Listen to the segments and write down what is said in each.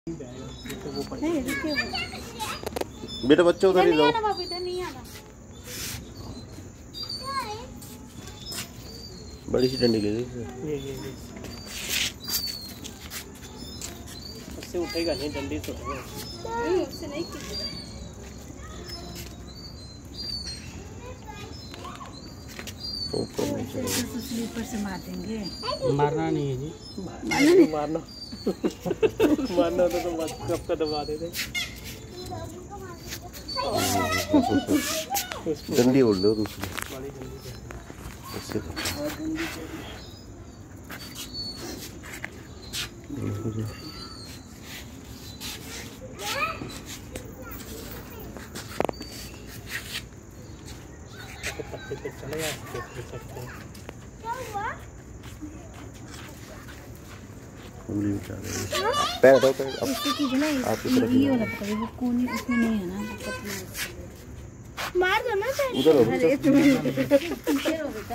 बेटा बच्चे उधर ही जाओ। बड़ी सी डंडी ले ली उससे उठेगा नहीं, डंडी से उठेगा उससे नहीं। स्लीपर से मार देंगे। मारना नहीं है जी, मारना मारना तो कब का दबा देते। डंडी बोल दो दूसरी इससे चले सकते हैं। पैर दो पैर आपकी तरफ ये वाला पकड़े, वो कोनी उसमें नहीं है ना, मार दो ना उधर हो अरे तुम हो बेटा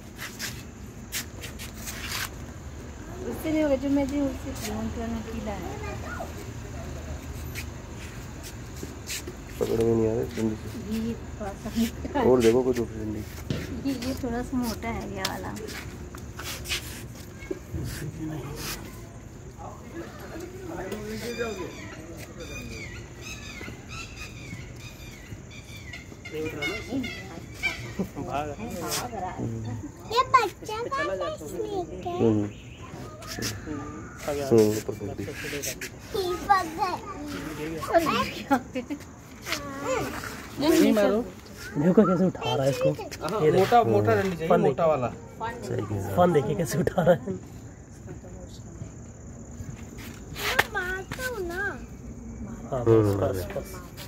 उससे नहीं होगा जो मैं जी उससे फोन करना किला है। पकड़ में नहीं आ रहा डंडी से। ये थोड़ा सा और देखो कोई दूसरी डंडी। ये थोड़ा सा मोटा है ये वाला। ये बच्चा का स्नेक है। नहीं मारो, देखो कैसे उठा रहा है इसको। मोटा मोटा डंडी चाहिए, मोटा वाला। फन देखिए कैसे उठा रहा है। हाँ बस बस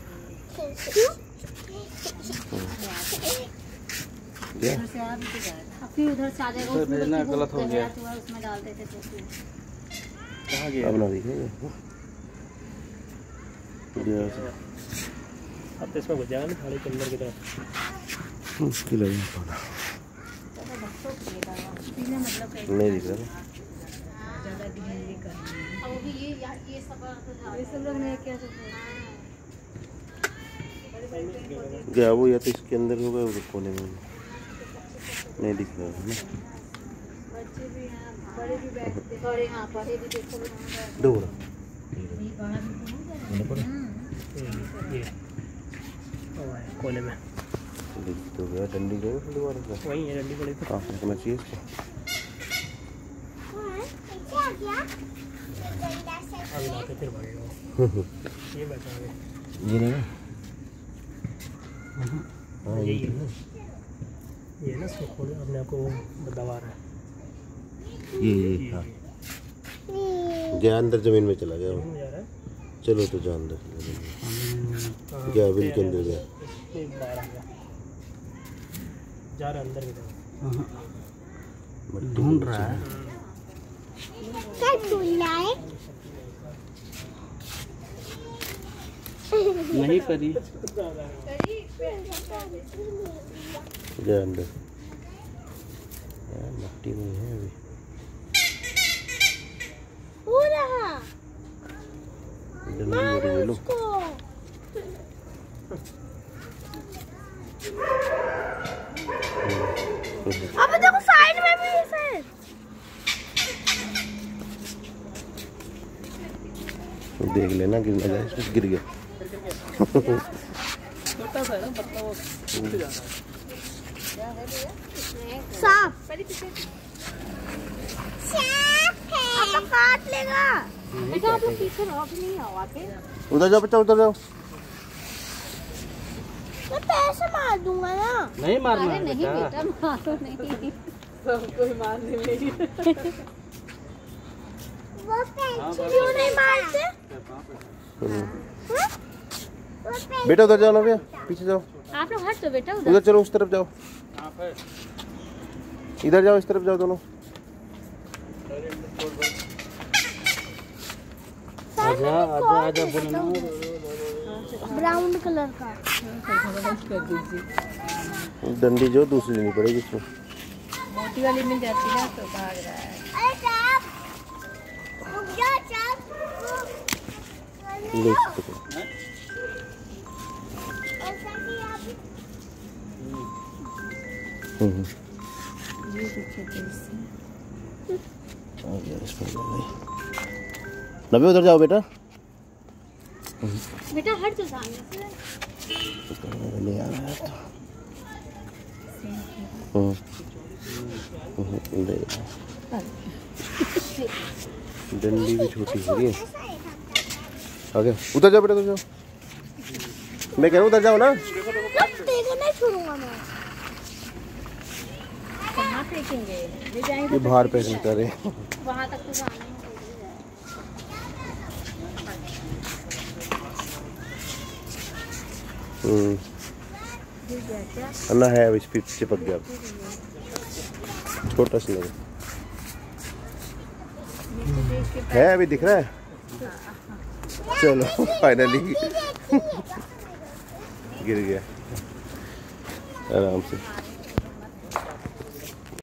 फिर उधर से आ जाएगा, उसमें गलत हो गया, उसमें डाल देते थे। कहाँ गया? अब ना दिखे अब तो इसमें घुस जाएगा ना थाली के अंदर की तरफ। मुश्किल है पाना, नहीं दिख रहा क्या वो, या तो इसके अंदर होगा उधर कोने में, नहीं दिख रहा है ना। दूर कोने में तो गया डंडी गई दोबारा से। वही है डंडी पड़ी तो कहाँ फेंकना चाहिए इसको? अभी लाके फिर भागेगा ये बैठा है ये नहीं हाँ यही है ये ना इसको खोले अपने आप को दबा रहा है ये हाँ गया अंदर जमीन में चला गया वो। चलो तो जा अंदर गया बिल के अंदर गया बाहर आ गया जा रहा अंदर की तरफ ढूंढ रहा है। क्या ढूंढ रहा है? नहीं परी गया अंदर मट्टी में है अभी हो रहा ले लो। अब देखो साइड में भी है सर। देख लेना गिर ना जाए, इसमें गिर गया। छोटा सा है ना पत्ता वो टूट जाता है। सांप अब तो काट लेगा। बेटा आप लोग पीछे रहो, अभी नहीं आओ आके। उधर जाओ बच्चा उधर जाओ। मैं पैसे मार दूंगा ना। नहीं मारना है नहीं बेटा मारो नहीं। कोई मारने मेरी वो क्यों नहीं मारते? बेटा उधर जाओ ना भैया, पीछे जाओ। आप लोग हट दो बेटा उधर चलो, उस तरफ जाओ। इधर जाओ, इस तरफ जाओ दोनों। आजा आजा आजा बोलना ब्राउन कलर का डंडी जो दूसरी लेनी पड़ेगी इसमें। मोटी वाली मिल जाती है तो भाग रहा है। अरे ले इसको। नबी उधर जाओ बेटा। बेटा हट जो सामने से। ले आ रहा है तो डंडी भी छोटी हो रही है। आगे उधर जाओ बेटा, उधर जाओ। मैं कह रहा हूँ उधर जाओ ना। देखो नहीं छोड़ूंगा मैं। कहाँ फेंकेंगे? ले जाएंगे ये बाहर पैकिंग कर रहे हैं। वहाँ तक तो जाना है। अन्ना है इस पे चिपक गया, छोटा सा लगा है, अभी दिख रहा है। चलो फाइनली गिर गया आराम से।